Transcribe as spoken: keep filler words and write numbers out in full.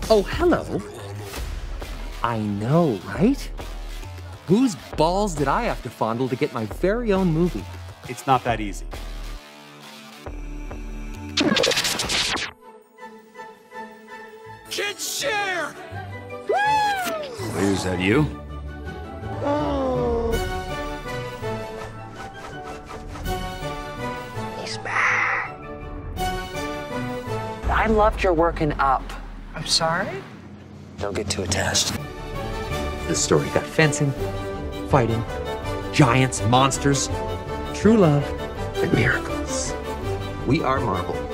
Oh, hello. I know, right? Whose balls did I have to fondle to get my very own movie? It's not that easy. Kids share! Is that you? Oh. He's back. I loved your working up. I'm sorry? Don't get too attached. This story got fencing, fighting, giants, monsters, true love, and miracles. We are Marvel.